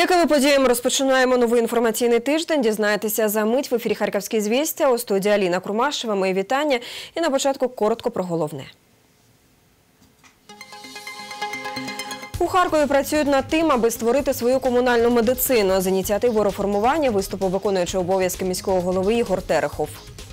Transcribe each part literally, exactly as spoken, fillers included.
Якими подіями розпочинаємо новий інформаційний тиждень, дізнаєтеся за мить в ефірі «Харківські звістя». У студії Аліна Курмашева. Мої вітання. І на початку коротко про головне. У Харкові працюють над тим, аби створити свою комунальну медицину. З ініціативою реформування виступив виконуючий обов'язки міського голови Ігор Терехов.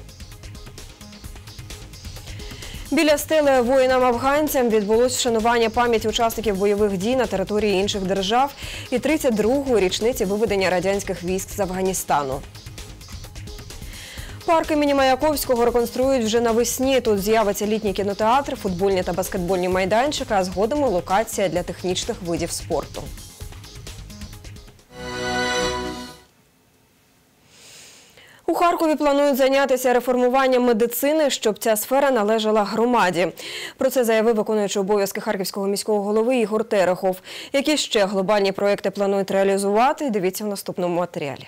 Біля стели воїнам-афганцям відбулось вшанування пам'яті учасників бойових дій на території інших держав і тридцять другої річниці виведення радянських військ з Афганістану. Парк імені Маяковського реконструюють вже навесні. Тут з'явиться літній кінотеатр, футбольні та баскетбольні майданчики, а згодом і локація для технічних видів спорту. У Харкові планують зайнятися реформуванням медицини, щоб ця сфера належала громаді. Про це заявив виконуючий обов'язки Харківського міського голови Ігор Терехов. Які ще глобальні проекти планують реалізувати, дивіться в наступному матеріалі.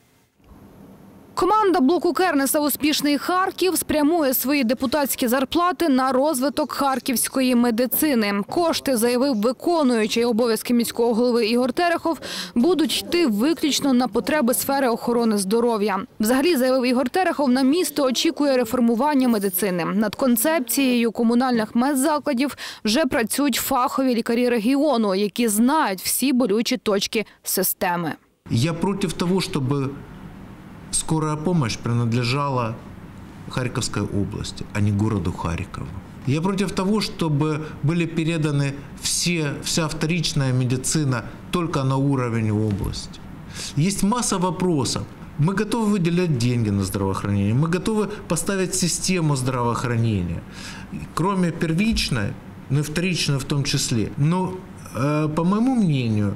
Команда блоку Кернеса «Успішний Харків» спрямує свої депутатські зарплати на розвиток харківської медицини. Кошти, заявив виконуючий обов'язки міського голови Ігор Терехов, будуть йти виключно на потреби сфери охорони здоров'я. Взагалі, заявив Ігор Терехов, на місто очікує реформування медицини. Над концепцією комунальних медзакладів вже працюють фахові лікарі регіону, які знають всі болючі точки системи. Я проти того, щоб скорая помощь принадлежала Харьковской области, а не городу Харькову. Я против того, чтобы были переданы все, вся вторичная медицина только на уровень области. Есть масса вопросов. Мы готовы выделять деньги на здравоохранение, мы готовы поставить систему здравоохранения, кроме первичной, но и вторичной в том числе. Но, э, по моему мнению,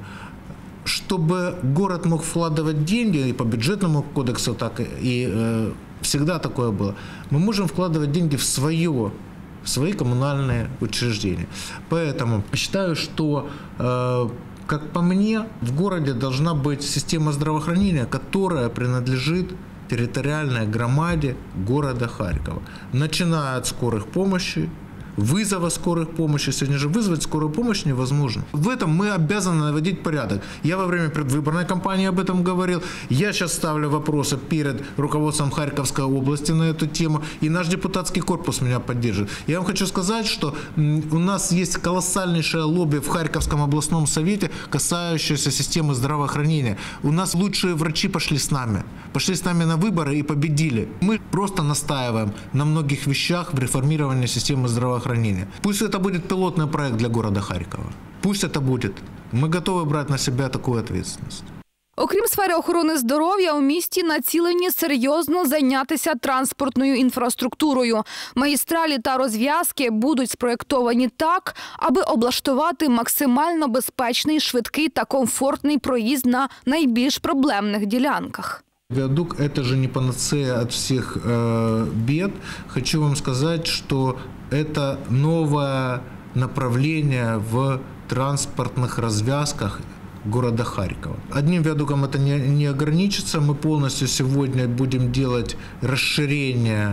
чтобы город мог вкладывать деньги, и по бюджетному кодексу так и э, всегда такое было, мы можем вкладывать деньги в свое, в свои коммунальные учреждения. Поэтому считаю, что, э, как по мне, в городе должна быть система здравоохранения, которая принадлежит территориальной громаде города Харькова. Начиная от скорых помощи, вызова скорых помощи. Сегодня же вызвать скорую помощь невозможно. В этом мы обязаны наводить порядок. Я во время предвыборной кампании об этом говорил. Я сейчас ставлю вопросы перед руководством Харьковской области на эту тему. И наш депутатский корпус меня поддержит. Я вам хочу сказать, что у нас есть колоссальнейшее лобби в Харьковском областном совете, касающееся системы здравоохранения. У нас лучшие врачи пошли с нами. Пошли с нами на выборы и победили. Мы просто настаиваем на многих вещах в реформировании системы здравоохранения. Пусть это будет пилотный проект для города Харькова. Пусть это будет. Мы готовы брать на себя такую ответственность. Окрім сфери охорони здоров'я, у місті націлені серйозно зайнятися транспортною інфраструктурою. Магістралі та розв'язки будуть спроєктовані так, аби облаштувати максимально безпечний, швидкий та комфортний проїзд на найбільш проблемних ділянках. Виадук – это же не панацея от всех э, бед. Хочу вам сказать, что это новое направление в транспортных развязках города Харькова. Одним виадуком это не, не ограничится. Мы полностью сегодня будем делать расширение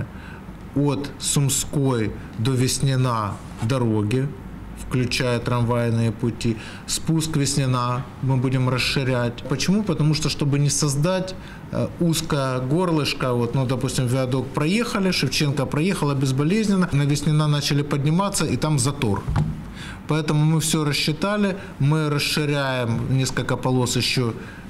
от Сумской до Веснина дороги, включая трамвайные пути. Спуск Веснина мы будем расширять. Почему? Потому что, чтобы не создать узкое горлышко, вот, ну, допустим, виадук проехали, Шевченко проехала безболезненно, на Веснина начали подниматься, и там затор. Поэтому мы все рассчитали, мы расширяем несколько полос еще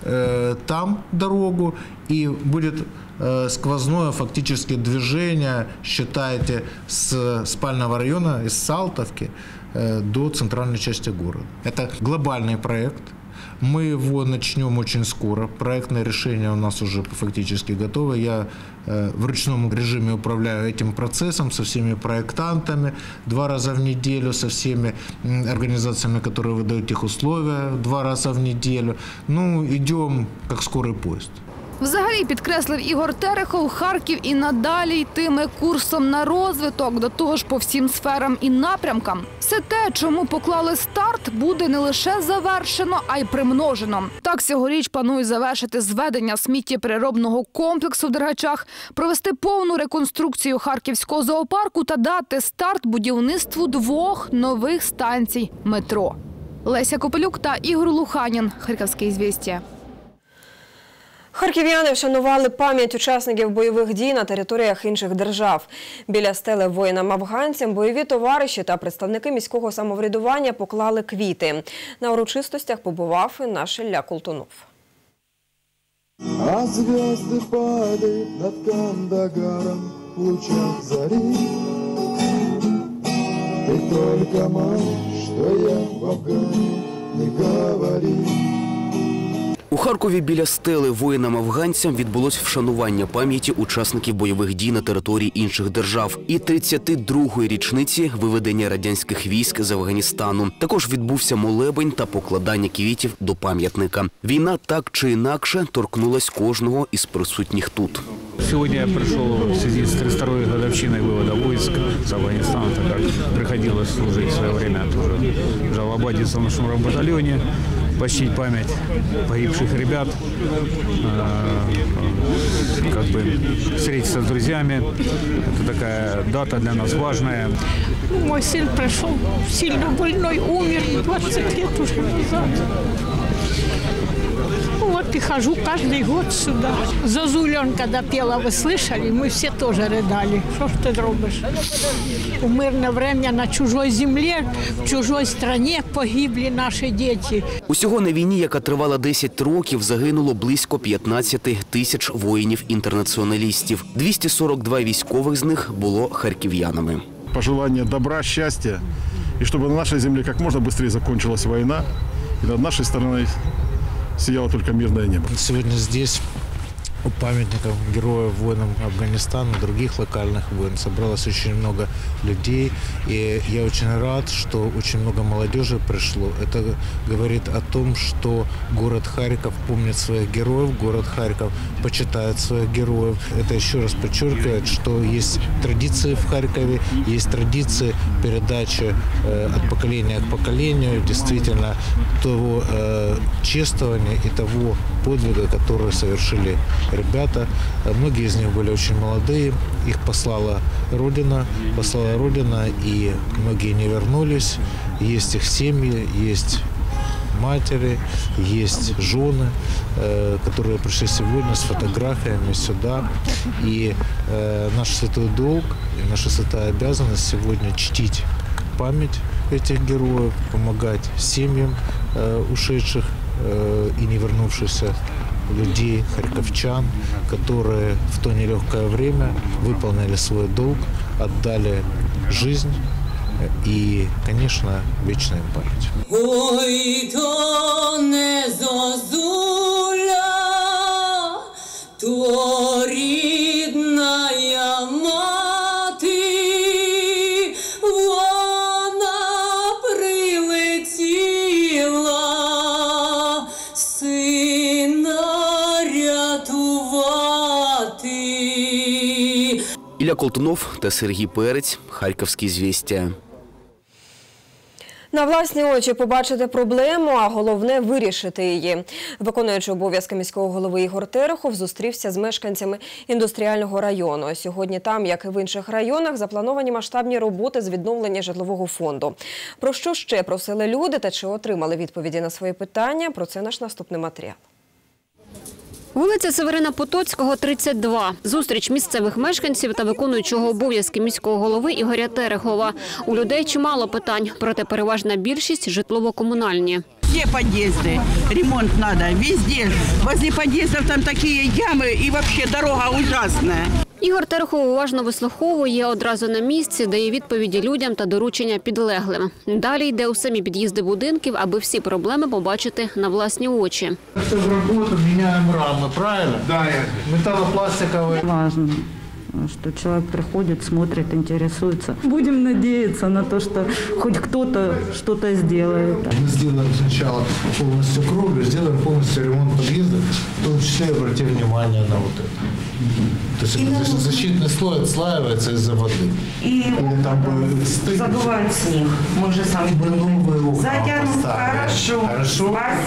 э, там дорогу, и будет э, сквозное фактически движение, считайте, с спального района, из Салтовки э, до центральной части города. Это глобальный проект. Мы его начнем очень скоро. Проектное решение у нас уже фактически готово. Я э, в ручном режиме управляю этим процессом со всеми проектантами два раза в неделю, со всеми организациями, которые выдают техусловия два раза в неделю. Ну, идем как скорый поезд. Взагалі, підкреслив Ігор Терехов, Харків і надалі йтиме курсом на розвиток, до того ж по всім сферам і напрямкам. Все те, чому поклали старт, буде не лише завершено, а й примножено. Так, цьогоріч планують завершити зведення сміттєпереробного комплексу в Дергачах, провести повну реконструкцію Харківського зоопарку та дати старт будівництву двох нових станцій метро. Леся Копелюк та Ігор Луханін. Харківські звістя. Харків'яни вшанували пам'ять учасників бойових дій на територіях інших держав. Біля стели воїнам-афганцям бойові товариші та представники міського самоврядування поклали квіти. На урочистостях побував і наш Ілля Колтунов. А звезды падают над Кандагаром в лучах зари. Ты только молчь, что я в Афгане, не говори. У Харкові біля стели воїнам-афганцям відбулось вшанування пам'яті учасників бойових дій на території інших держав і тридцяти другої річниці виведення радянських військ з Афганістану. Також відбувся молебень та покладання квітів до пам'ятника. Війна так чи інакше торкнулась кожного із присутніх тут. Сегодня я пришел в связи с тридцать второй годовщиной вывода войск с Афганистана, так как приходилось служить в свое время тоже в Жалабаде, в нашем батальоне, почтить память погибших ребят, как бы встретиться с друзьями. Это такая дата для нас важная. Мой сын прошел сильно больной, умер двадцать лет уже назад. Вот и хожу каждый год сюда. Зозулен, когда пела, вы слышали, мы все тоже рыдали. Что ж ты робишь? В мирное время на чужой земле, в чужой стране погибли наши дети. Усього на війні, яка тривала десять років, загинуло близько п'ятнадцяти тисяч воїнів-інтернаціоналістів. двісті сорок два військових з них було харків'янами. Пожелание добра, счастья, и чтобы на нашей земле как можно быстрее закончилась война, и над нашей страной сияло только мирное небо. Сегодня здесь у памятников героев воинам Афганистана, других локальных войн собралось очень много людей. И я очень рад, что очень много молодежи пришло. Это говорит о том, что город Харьков помнит своих героев, город Харьков почитает своих героев. Это еще раз подчеркивает, что есть традиции в Харькове, есть традиции передачи э, от поколения к поколению, действительно того э, чествования и того подвига, который совершили ребята. Многие из них были очень молодые, их послала Родина, послала Родина, и многие не вернулись. Есть их семьи, есть матери, есть жены, э, которые пришли сегодня с фотографиями сюда. И э, наш святой долг, и наша святая обязанность сегодня чтить память этих героев, помогать семьям э, ушедших э, и не вернувшихся людей, харьковчан, которые в то нелегкое время выполнили свой долг, отдали жизнь и, конечно, вечная им память. Ой, то не зозуля, то рідная мати, вона прилетіла сина рятувати. Ілля Колтунов та Сергій Перець. Харківські звістя. На власні очі побачити проблему, а головне – вирішити її. Виконуючий обов'язки міського голови Ігор Терехов зустрівся з мешканцями індустріального району. Сьогодні там, як і в інших районах, заплановані масштабні роботи з відновлення житлового фонду. Про що ще просили люди та чи отримали відповіді на свої питання – про це наш наступний матеріал. Вулиця Северина Потоцького, тридцять два. Зустріч місцевих мешканців та виконуючого обов'язки міського голови Ігоря Терехова. У людей чимало питань, проте переважна більшість – житлово-комунальні. Все подъезды, ремонт надо, везде. Возле подъездов там такие ямы и вообще дорога ужасная. Ігор Терехов уважно вислуховує, одразу на місці дає відповіді людям та доручення підлеглим. Далі йде у самі під'їзди будинків, аби всі проблеми побачити на власні очі. Це в роботу, міняємо рами, правильно? Да, металопластикові. Важно, что человек приходит, смотрит, интересуется. Будем надеяться на то, что хоть кто-то что-то сделает. Мы сделаем сначала полностью кровлю, сделаем полностью ремонт подъезда, в том числе обратим внимание на вот это. То есть это защитный слой отслаивается из-за воды. И там задувает снег. Мы же сами новые окна затянут. поставили. Хорошо. Хорошо. Спасибо.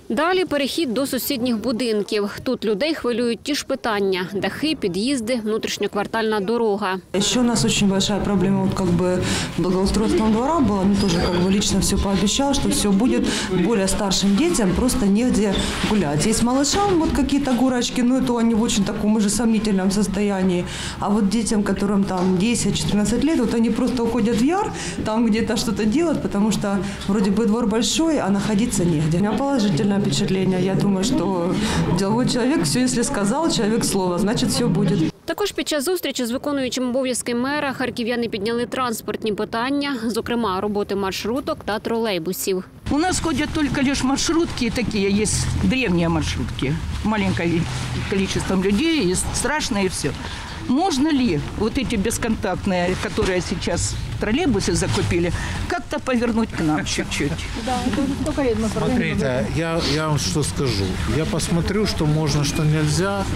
Далі перехід до сусідніх будинків. Тут людей хвилюють ті ж питання – дахи, під'їзди, внутрішньоквартальна дорога. Еще у нас очень большая проблема, вот как бы благоустройством двора была, мне тоже как бы лично все пообещал, что все будет более старшим детям, просто негде гулять. Есть малышам вот какие-то горочки, но это они в очень таком уже сомнительном состоянии. А вот детям, которым там десять-четырнадцать лет, вот они просто уходят в яр, там где-то что-то делать, потому что вроде бы двор большой, а находиться негде. У меня положительное впечатление. Я думаю, что деловой человек, все, если сказал, человек слова, значит все будет. Також під час зустрічі з виконуючим обов'язки мера харків'яни підняли транспортні питання, зокрема роботи маршруток та тролейбусів. У нас ходят только лишь маршрутки такие, есть древние маршрутки, маленькое количество людей, есть страшное и все. Можно ли вот эти бесконтактные, которые сейчас троллейбусы закупили, как-то повернуть к нам чуть-чуть? Да, только видно. Смотрите, я, я вам что скажу. Я посмотрю, что можно, что нельзя.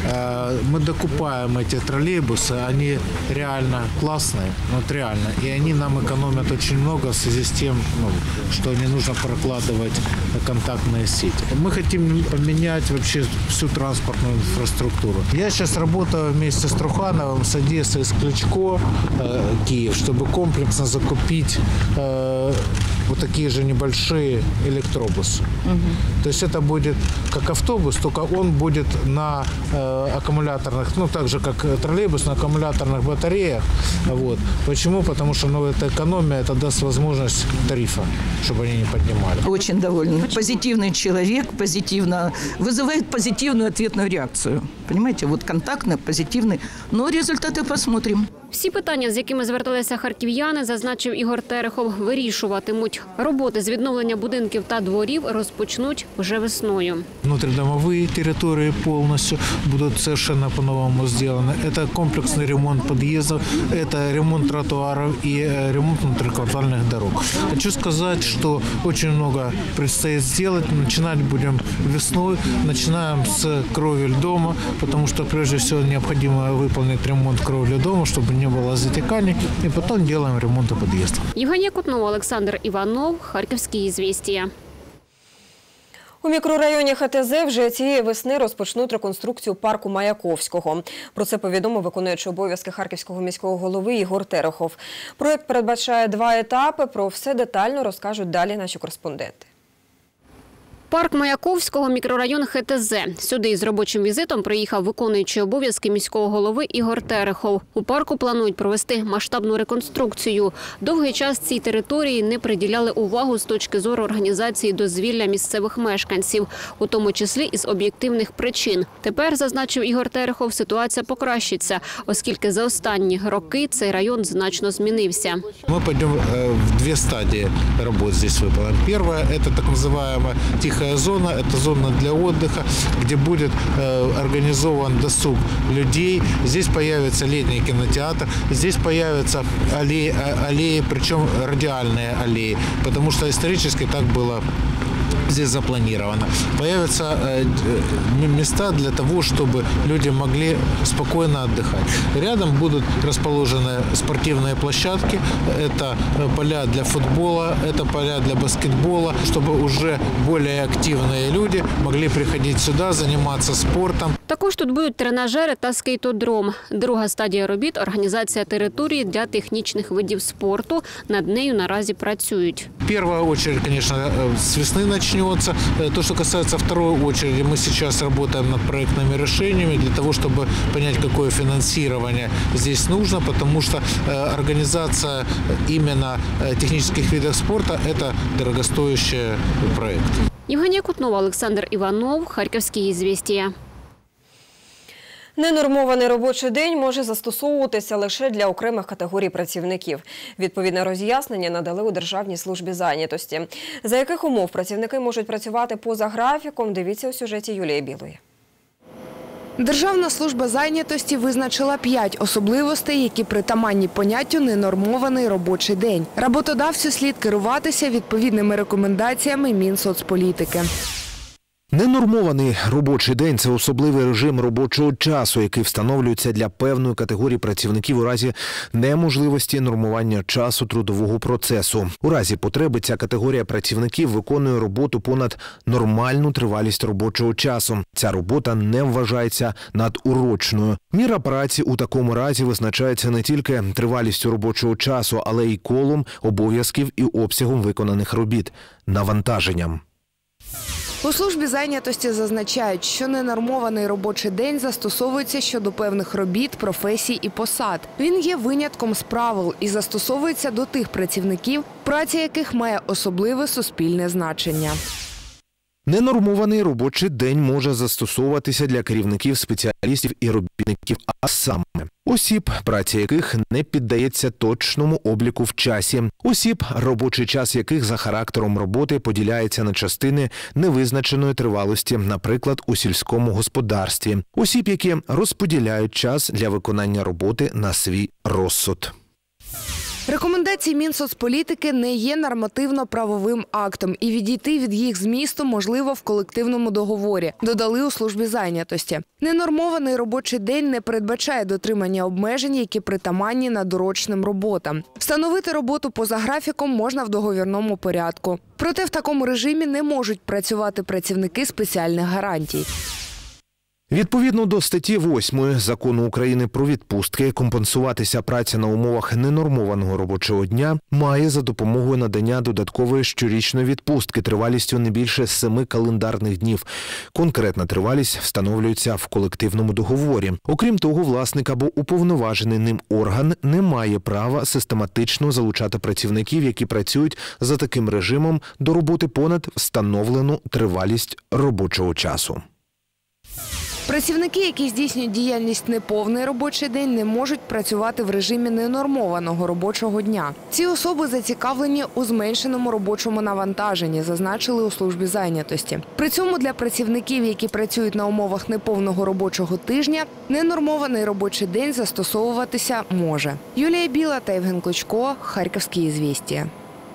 Мы докупаем эти троллейбусы, они реально классные, вот реально. И они нам экономят очень много в связи с тем, ну, что не нужно прокладывать контактные сети. Мы хотим поменять вообще всю транспортную инфраструктуру. Я сейчас работаю вместе с Трухановым, с Одессы, с Кличко, э, Киев, чтобы комплексно закупить э, вот такие же небольшие электробусы. Угу. То есть это будет как автобус, только он будет на э, аккумуляторных, ну так же как троллейбус, на аккумуляторных батареях. Вот. Почему? Потому что ну, это экономия, это даст возможность тарифа, чтобы они не поднимали. Очень довольна. Позитивный человек, позитивно, вызывает позитивную ответную реакцию. Понимаете, вот контактный, позитивный. Но результаты посмотрим. Всі питання, з якими зверталися харків'яни, зазначив Ігор Терехов, вирішуватимуть. Роботи з відновлення будинків та дворів розпочнуть вже весною. Внутридомовые территории полностью будут совершенно по-новому сделаны. Это комплексный ремонт подъездов, это ремонт тротуаров и ремонт внутриквартальных дорог. Хочу сказать, что очень много предстоит сделать. Начинать будем весной. Начинаем с кровель дома, потому что прежде всего необходимо выполнить ремонт кровли дома, чтобы не было затеканий. И потом делаем ремонт подъездов. Євгенія Кутнова, Олександр Іванов, Харківські «Ізвістія». У мікрорайоні ХТЗ вже цієї весни розпочнуть реконструкцію парку Маяковського. Про це повідомив виконуючий обов'язки Харківського міського голови Ігор Терехов. Проєкт передбачає два етапи. Про все детально розкажуть далі наші кореспонденти. Парк Маяковського, мікрорайон ХТЗ. Сюди із робочим візитом приїхав виконуючий обов'язки міського голови Ігор Терехов. У парку планують провести масштабну реконструкцію. Довгий час цій території не приділяли увагу з точки зору організації дозвілля місцевих мешканців, у тому числі із об'єктивних причин. Тепер, зазначив Ігор Терехов, ситуація покращиться, оскільки за останні роки цей район значно змінився. Ми підемо в дві стадії робот здесь виконуємо. Перша – це так називаємо тиха зона, это зона для отдыха, где будет э, организован досуг людей. Здесь появится летний кинотеатр, здесь появятся аллеи, аллеи, причем радиальные аллеи, потому что исторически так было здесь запланировано. Появятся э, места для того, чтобы люди могли спокойно отдыхать. Рядом будут расположены спортивные площадки. Это поля для футбола, это поля для баскетбола, чтобы уже более активные люди могли приходить сюда, заниматься спортом. Також тут будуть тренажери та скейтодром. Друга стадія робіт – організація території для технічних видів спорту. Над нею наразі працюють. В первую очередь, конечно, с весны начнется. То, что касается второй очереди, мы сейчас работаем над проектными решениями для того, чтобы понять, какое финансирование здесь нужно, потому что организация именно технических видов спорта – это дорогостоящий проект. Євгенія Кутнова, Олександр Іванов, Харківські «Ізвістія». Ненормований робочий день може застосовуватися лише для окремих категорій працівників. Відповідне роз'яснення надали у Державній службі зайнятості. За яких умов працівники можуть працювати поза графіком, дивіться у сюжеті Юлії Білої. Державна служба зайнятості визначила п'ять особливостей, які притаманні поняттю «ненормований робочий день». Роботодавцю слід керуватися відповідними рекомендаціями Мінсоцполітики. Ненормований робочий день – це особливий режим робочого часу, який встановлюється для певної категорії працівників у разі неможливості нормування часу трудового процесу. У разі потреби ця категорія працівників виконує роботу понад нормальну тривалість робочого часу. Ця робота не вважається надурочною. Міра праці у такому разі визначається не тільки тривалістю робочого часу, але й колом обов'язків і обсягом виконаних робіт – навантаженням. У службі зайнятості зазначають, що ненормований робочий день застосовується щодо певних робіт, професій і посад. Він є винятком з правил і застосовується до тих працівників, праця яких має особливе суспільне значення. Ненормований робочий день може застосовуватися для керівників, спеціалістів і робітників, а саме осіб, праця яких не піддається точному обліку в часі, осіб, робочий час яких за характером роботи поділяється на частини невизначеної тривалості, наприклад, у сільському господарстві, осіб, які розподіляють час для виконання роботи на свій розсуд. Рекомендації Мінсоцполітики не є нормативно-правовим актом і відійти від їх змісту можливо в колективному договорі, додали у службі зайнятості. Ненормований робочий день не передбачає дотримання обмежень, які притаманні надурочним роботам. Встановити роботу поза графіком можна в договірному порядку. Проте в такому режимі не можуть працювати працівники спеціальних гарантій. Відповідно до статті восьмої Закону України про відпустки, компенсуватися праця на умовах ненормованого робочого дня має за допомогою надання додаткової щорічної відпустки тривалістю не більше семи календарних днів. Конкретна тривалість встановлюється в колективному договорі. Окрім того, власник або уповноважений ним орган не має права систематично залучати працівників, які працюють за таким режимом, до роботи понад встановлену тривалість робочого часу. Працівники, які здійснюють діяльність неповний робочий день, не можуть працювати в режимі ненормованого робочого дня. Ці особи зацікавлені у зменшеному робочому навантаженні, зазначили у службі зайнятості. При цьому для працівників, які працюють на умовах неповного робочого тижня, ненормований робочий день застосовуватися може. Юлія Біла та Євген Клочко, Харківські «Ізвістія».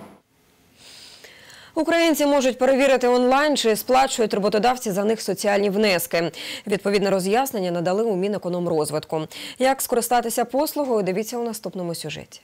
Українці можуть перевірити онлайн, чи сплачують роботодавці за них соціальні внески. Відповідне роз'яснення надали у Мінекономрозвитку. Як скористатися послугою, дивіться у наступному сюжеті.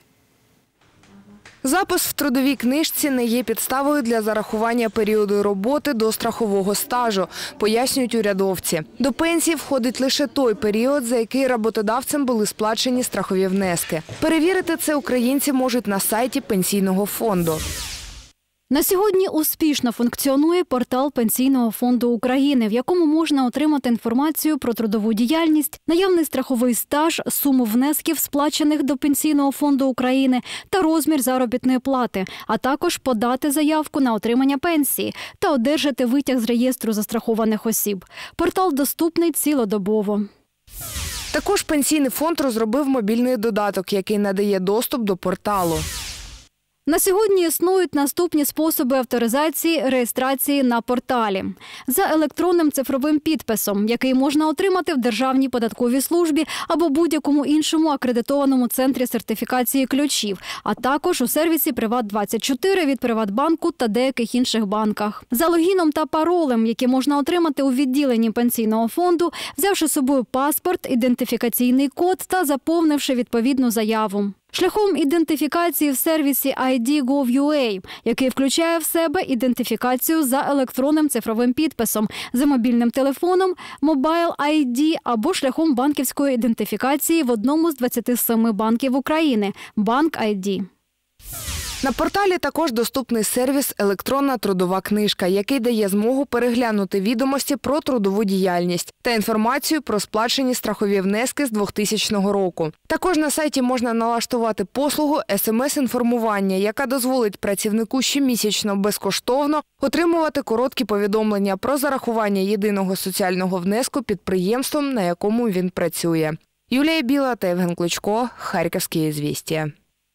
Запис в трудовій книжці не є підставою для зарахування періоду роботи до страхового стажу, пояснюють урядовці. До пенсії входить лише той період, за який роботодавцем були сплачені страхові внески. Перевірити це українці можуть на сайті Пенсійного фонду. На сьогодні успішно функціонує портал Пенсійного фонду України, в якому можна отримати інформацію про трудову діяльність, наявний страховий стаж, суму внесків, сплачених до Пенсійного фонду України та розмір заробітної плати, а також подати заявку на отримання пенсії та одержати витяг з реєстру застрахованих осіб. Портал доступний цілодобово. Також Пенсійний фонд розробив мобільний додаток, який надає доступ до порталу. На сьогодні існують наступні способи авторизації, реєстрації на порталі. За електронним цифровим підписом, який можна отримати в Державній податковій службі або будь-якому іншому акредитованому центрі сертифікації ключів, а також у сервісі Приват двадцять чотири від Приватбанку та деяких інших банках. За логіном та паролем, які можна отримати у відділенні Пенсійного фонду, взявши з собою паспорт, ідентифікаційний код та заповнивши відповідну заяву. Шляхом ідентифікації в сервісі ай ді точка гов точка ю а, який включає в себе ідентифікацію за електронним цифровим підписом, за мобільним телефоном, Mobile ай ді або шляхом банківської ідентифікації в одному з двадцяти семи банків України – Банк ай ді. На порталі також доступний сервіс «Електронна трудова книжка», який дає змогу переглянути відомості про трудову діяльність та інформацію про сплачені страхові внески з двохтисячного року. Також на сайті можна налаштувати послугу ес ем ес-інформування, яка дозволить працівнику щомісячно безкоштовно отримувати короткі повідомлення про зарахування єдиного соціального внеску підприємством, на якому він працює. Юлія Біла та Євген Клочко, Харківські «Ізвістія».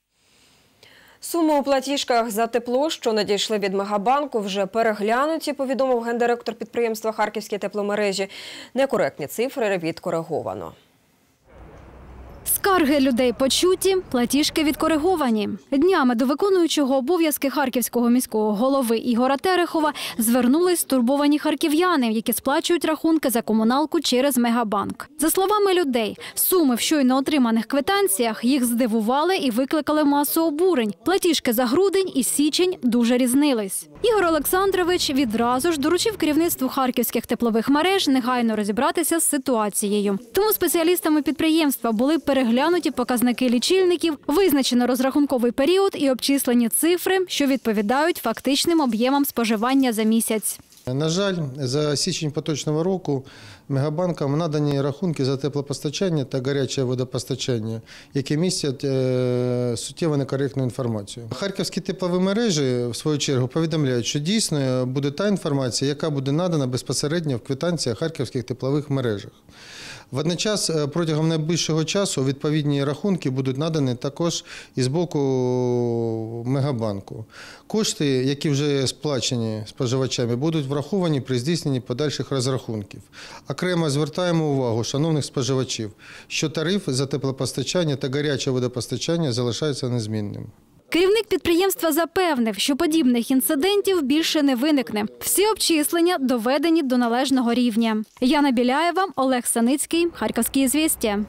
Суми у платіжках за тепло, що надійшли від Мегабанку, вже переглянуті, повідомив гендиректор підприємства «Харківські тепломережі». Некоректні цифри відкориговано. Скарги людей почуті, платіжки відкориговані. Днями до виконуючого обов'язки Харківського міського голови Ігоря Терехова звернулись стурбовані харків'яни, які сплачують рахунки за комуналку через Мегабанк. За словами людей, суми в щойно отриманих квитанціях їх здивували і викликали масу обурень. Платіжки за грудень і січень дуже різнились. Ігор Олександрович відразу ж доручив керівництву харківських теплових мереж негайно розібратися з ситуацією. Тому спеціалістами підприємства були переглянуті показники лічильників, визначено розрахунковий період і обчислені цифри, що відповідають фактичним об'ємам споживання за місяць. На жаль, за січень поточного року Мегабанкам надані рахунки за теплопостачання та гаряче водопостачання, які містять е, суттєво некоректну інформацію. Харківські теплові мережі, в свою чергу, повідомляють, що дійсно буде та інформація, яка буде надана безпосередньо в квитанціях харківських теплових мережах. Водночас, протягом найближчого часу відповідні рахунки будуть надані також із боку Мегабанку. Кошти, які вже сплачені споживачами, будуть враховані при здійсненні подальших розрахунків. Окремо звертаємо увагу шановних споживачів, що тариф за теплопостачання та гаряче водопостачання залишається незмінним. Керівник підприємства запевнив, що подібних інцидентів більше не виникне. Всі обчислення доведені до належного рівня. Яна Біляєва, Олег Саницький, Харківські звістя.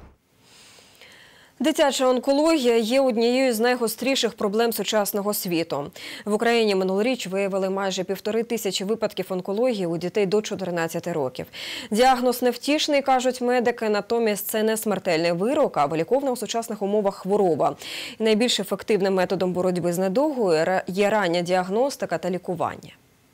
Дитяча онкологія є однією з найгостріших проблем сучасного світу. В Україні минулоріч виявили майже півтори тисячі випадків онкології у дітей до чотирнадцяти років. Діагноз невтішний, кажуть медики, натомість це не смертельний вирок, а виліковна у сучасних умовах хвороба. І найбільш ефективним методом боротьби з недугою є рання діагностика та лікування.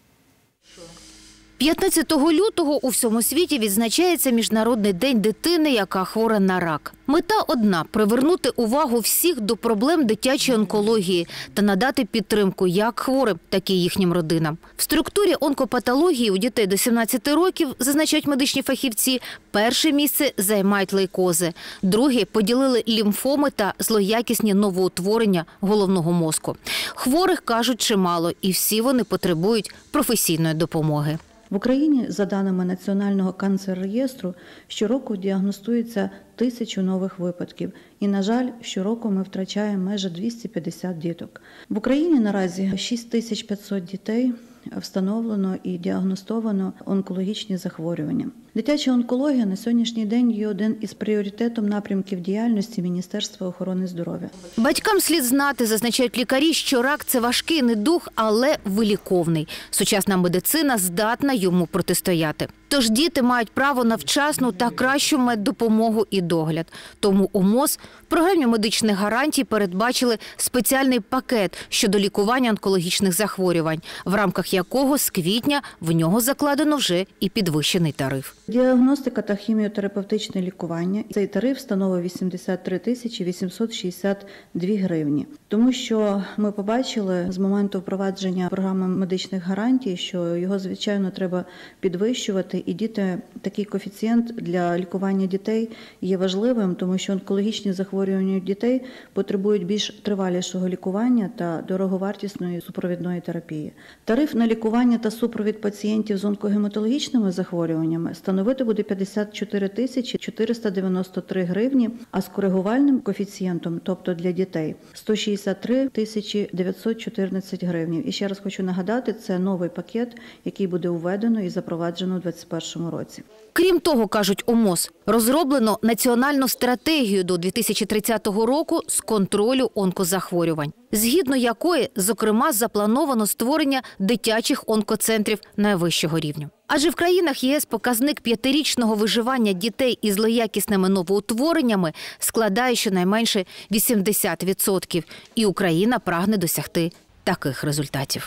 п'ятнадцятого лютого у всьому світі відзначається Міжнародний день дитини, яка хвора на рак. Мета одна – привернути увагу всіх до проблем дитячої онкології та надати підтримку як хворим, так і їхнім родинам. В структурі онкопатології у дітей до сімнадцяти років, зазначають медичні фахівці, перше місце займають лейкози, друге – поділили лімфоми та злоякісні новоутворення головного мозку. Хворих, кажуть, чимало, і всі вони потребують професійної допомоги. В Україні, за даними Національного канцер-реєстру, щороку діагностується тисячу нових випадків. І, на жаль, щороку ми втрачаємо майже двісті п'ятдесят діток. В Україні наразі шість тисяч п'ятсот дітей встановлено і діагностовано онкологічні захворювання. Дитяча онкологія на сьогоднішній день є один із пріоритетом напрямків діяльності Міністерства охорони здоров'я. Батькам слід знати, зазначають лікарі, що рак – це важкий недуг, але виліковний. Сучасна медицина здатна йому протистояти. Тож діти мають право на вчасну та кращу меддопомогу і догляд. Тому у МОЗ в програмі медичних гарантій передбачили спеціальний пакет щодо лікування онкологічних захворювань, в рамках якого з квітня в нього закладено вже і підвищений тариф. Діагностика та хіміотерапевтичне лікування. Цей тариф становить вісімдесят три тисячі вісімсот шістдесят дві гривні. Тому що ми побачили з моменту впровадження програми медичних гарантій, що його, звичайно, треба підвищувати. І діти, такий коефіцієнт для лікування дітей є важливим, тому що онкологічні захворювання дітей потребують більш тривалішого лікування та дороговартісної супровідної терапії. Тариф на лікування та супровід пацієнтів з онкогематологічними захворюваннями становити буде п'ятдесят чотири тисячі чотириста дев'яносто три гривні, а з коригувальним коефіцієнтом, тобто для дітей, сто шістдесят три тисячі дев'ятсот чотирнадцять гривень. І ще раз хочу нагадати, це новий пакет, який буде введено і запроваджено у двадцять першому році. Крім того, кажуть у МОЗ, розроблено національну стратегію до дві тисячі тридцятого року з контролю онкозахворювань, згідно якої, зокрема, заплановано створення дитячих онкоцентрів найвищого рівня. Адже в країнах ЄС показник п'ятирічного виживання дітей із злоякісними новоутвореннями складає щонайменше вісімдесят відсотків, і Україна прагне досягти таких результатів.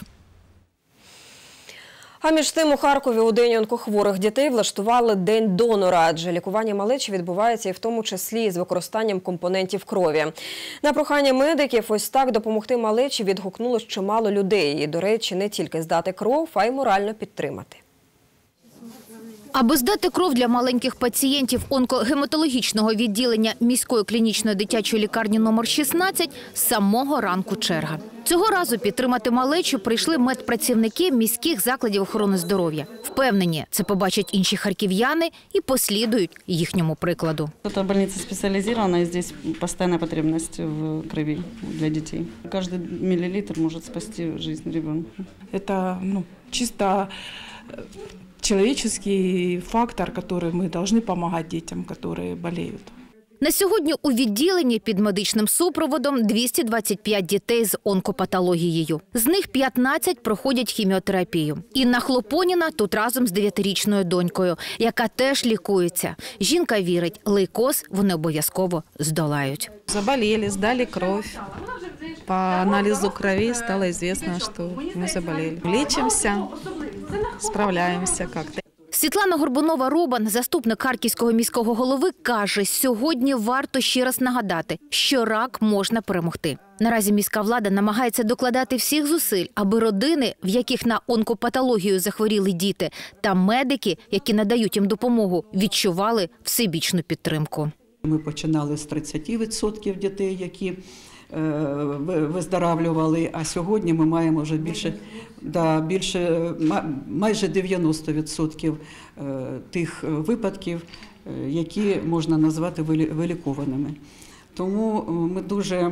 А між тим у Харкові у День онкохворих дітей влаштували День донора, адже лікування малечі відбувається і в тому числі з використанням компонентів крові. На прохання медиків ось так допомогти малечі відгукнулось чимало людей. І, до речі, не тільки здати кров, а й морально підтримати. Аби здати кров для маленьких пацієнтів онкогематологічного відділення міської клінічної дитячої лікарні номер шістнадцять, з самого ранку черга. Цього разу підтримати малечу прийшли медпрацівники міських закладів охорони здоров'я. Впевнені, це побачать інші харків'яни і послідують їхньому прикладу. Эта больница специализирована, и здесь постоянная потребность в крови для детей. Каждый миллилитр может спасти жизнь ребенка. Это ну, чисто человеческий фактор, который мы должны помогать детям, которые болеют. На сьогодні у відділенні під медичним супроводом двісті двадцять п'ять дітей з онкопатологією. З них п'ятнадцять проходять хіміотерапію. Інна Хлопоніна тут разом з дев'ятирічною донькою, яка теж лікується. Жінка вірить, лейкоз вони обов'язково здолають. Заболели, здали кров. По анализу крови стало известно, что мы заболели. Лечимся, справляемся как-то. Світлана Горбунова-Рубан, заступник Харківського міського голови, каже, сьогодні варто ще раз нагадати, що рак можна перемогти. Наразі міська влада намагається докладати всіх зусиль, аби родини, в яких на онкопатологію захворіли діти, та медики, які надають їм допомогу, відчували всебічну підтримку. Ми починали з тридцяти відсотків дітей, які виздоравлювали, а сьогодні ми маємо вже більше, да, більше майже дев'яносто відсотків тих випадків, які можна назвати вилікованими. Тому ми дуже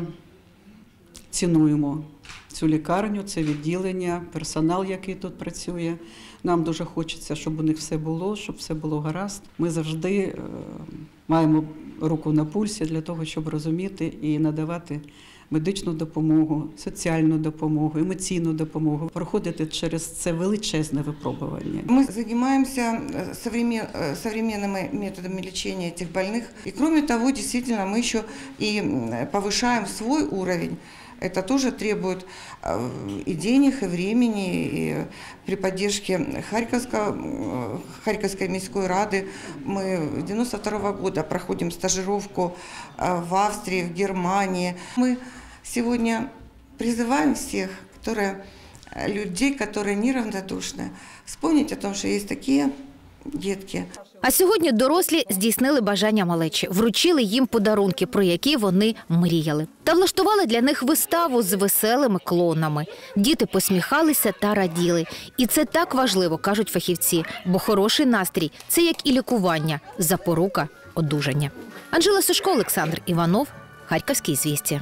цінуємо цю лікарню, це відділення, персонал, який тут працює. Нам дуже хочеться, щоб у них все було, щоб все було гаразд. Ми завжди маємо руку на пульсі для того, щоб розуміти і надавати медичну допомогу, соціальну допомогу, емоційну допомогу, проходити через це величезне випробування. Ми займаємося современными методами лечения этих больных. И кроме того, действительно, мы еще и повышаем свой уровень. Это тоже требует и денег, и времени, и при поддержке Харьковского, Харьковской міської ради мы с девяносто второго года проходим стажировку в Австрии, в Германии. Мы сегодня призываем всех, которые, людей, которые неравнодушны, вспомнить о том, что есть такие дітки. А сьогодні дорослі здійснили бажання малечі, вручили їм подарунки, про які вони мріяли. Та влаштували для них виставу з веселими клоунами. Діти посміхалися та раділи. І це так важливо, кажуть фахівці, бо хороший настрій – це як і лікування, запорука одужання. Анжела Сушко, Олександр Іванов, Харківські звістя.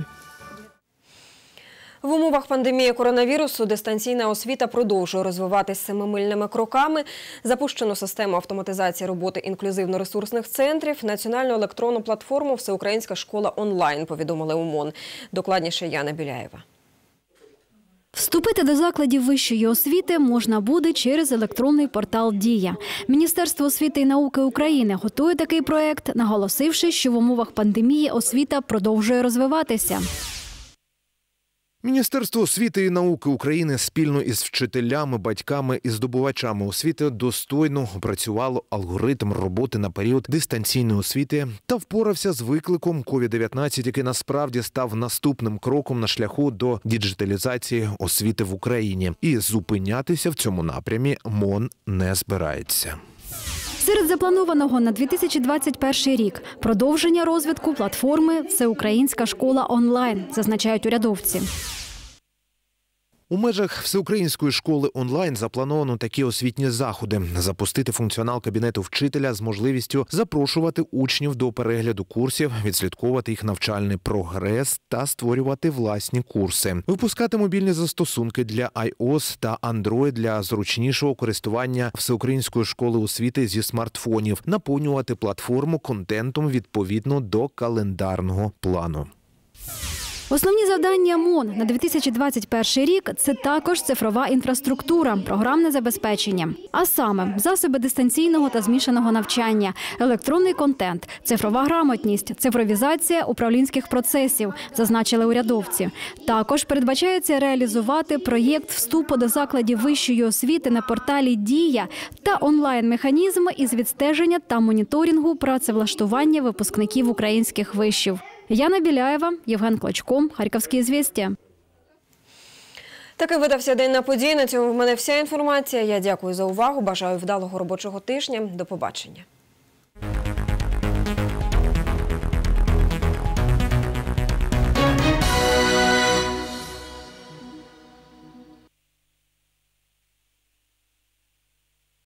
В умовах пандемії коронавірусу дистанційна освіта продовжує розвиватись семимильними кроками. Запущено систему автоматизації роботи інклюзивно-ресурсних центрів, національну електронну платформу «Всеукраїнська школа онлайн», повідомили у МОН. Докладніше Яна Біляєва. Вступити до закладів вищої освіти можна буде через електронний портал «Дія». Міністерство освіти і науки України готує такий проєкт, наголосивши, що в умовах пандемії освіта продовжує розвиватися. Міністерство освіти і науки України спільно із вчителями, батьками і здобувачами освіти достойно опрацювало алгоритм роботи на період дистанційної освіти та впорався з викликом ковід дев'ятнадцять, який насправді став наступним кроком на шляху до діджиталізації освіти в Україні. І зупинятися в цьому напрямі МОН не збирається. Серед запланованого на дві тисячі двадцять перший рік – продовження розвитку платформи «Всеукраїнська школа онлайн», зазначають урядовці. У межах Всеукраїнської школи онлайн заплановано такі освітні заходи. Запустити функціонал кабінету вчителя з можливістю запрошувати учнів до перегляду курсів, відслідковувати їх навчальний прогрес та створювати власні курси. Випускати мобільні застосунки для iOS та Android для зручнішого користування Всеукраїнської школи освіти зі смартфонів, наповнювати платформу контентом відповідно до календарного плану. Основні завдання МОН на дві тисячі двадцять перший рік – це також цифрова інфраструктура, програмне забезпечення. А саме засоби дистанційного та змішаного навчання, електронний контент, цифрова грамотність, цифровізація управлінських процесів, зазначили урядовці. Також передбачається реалізувати проєкт вступу до закладів вищої освіти на порталі «Дія» та онлайн-механізми із відстеження та моніторингу працевлаштування випускників українських вишів. Яна Біляєва, Євген Клочко, Харківські звістя. Такий видався день на події. На цьому в мене вся інформація. Я дякую за увагу. Бажаю вдалого робочого тижня. До побачення.